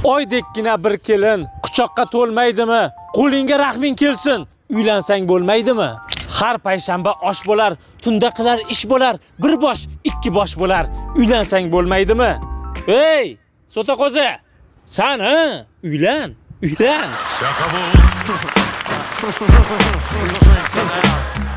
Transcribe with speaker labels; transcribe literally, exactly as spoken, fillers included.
Speaker 1: Oydekkina bir kelin quchoqqa to'lmaydimi? Qo'lingga rahming kelsin. Uylansang bo'lmaydimi? Har payshanba osh bo'lar, tunda qilar ish bo'lar, bir bosh, ikki bosh bo'lar. Uylansang bo'lmaydimi? Hey, So'taqo'zi, sen ha? Uylan, uylan.
Speaker 2: Shaka bu.